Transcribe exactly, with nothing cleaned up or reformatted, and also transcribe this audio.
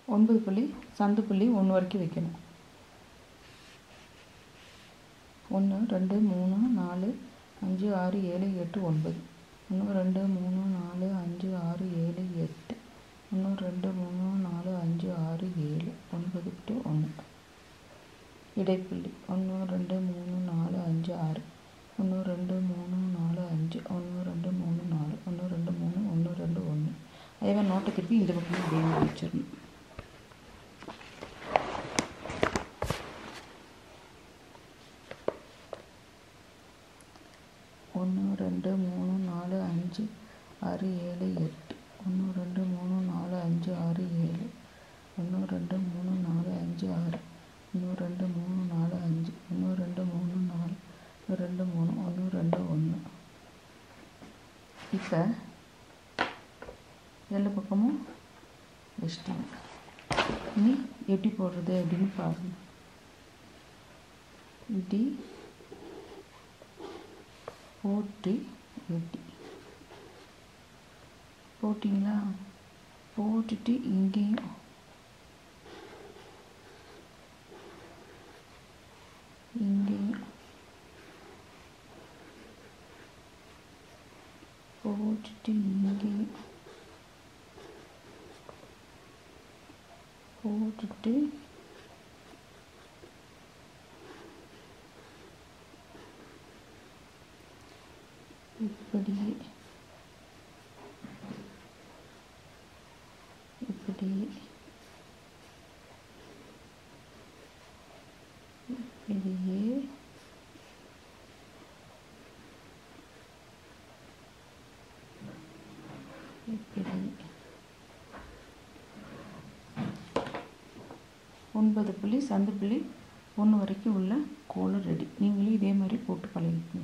ஒன்பது புள்ளி சந்து புள்ளி ஒன்று வரைக்கும் வைக்கணும். ஒன்று ரெண்டு மூணு நாலு அஞ்சு ஆறு ஏழு எட்டு ஒன்பது. ஒன்று ரெண்டு மூணு நாலு அஞ்சு ஆறு ஏழு எட்டு. ஒன்று ரெண்டு மூணு நாலு அஞ்சு ஆறு ஏழு ஒன்பது டு ஒன்று. இடைப்புள்ளி ஒன்று ரெண்டு மூணு நாலு அஞ்சு ஆறு. ஒன்று ரெண்டு மூணு நாலு அஞ்சு. ஒன்று ரெண்டு மூணு நாலு. ஒன்று ரெண்டு மூணு ஒன்று ரெண்டு ஒன்று. அதே மாதிரி நோட்டை திருப்பி இந்த பக்கம் இதே மாதிரி வச்சிடணும். ஒன்று ரெண்டு மூணு நாலு அஞ்சு ஆறு ஏழு எட்டு. ஒன்று ரெண்டு மூணு நாலு அஞ்சு ஆறு ஏழு. ஒன்று ரெண்டு மூணு நாலு அஞ்சு ஆறு. ஒன்று ரெண்டு மூணு நாலு அஞ்சு. ஒன்று ரெண்டு மூணு நாலு. ஒன்று ரெண்டு மூணு ஒன்று ரெண்டு ஒன்று. இப்போ எல்லா பக்கமும் வச்சிட்டாங்க. இனி எப்படி போடுறது அப்படின்னு பாருங்கள். இப்படி போட்டு வெட்டி போட்டிங்களா? போட்டுட்டு இங்கேயும் இங்கேயும் போட்டுட்டு இங்கேயும் போட்டுட்டு இப்படியே இப்படியே இப்படியே இப்படி ஒன்பது புள்ளி சந்து புள்ளி ஒன்று வரைக்கும் உள்ள கோலம் ரெடி. நீங்களும் இதே மாதிரி போட்டு பழகிக்கணும்.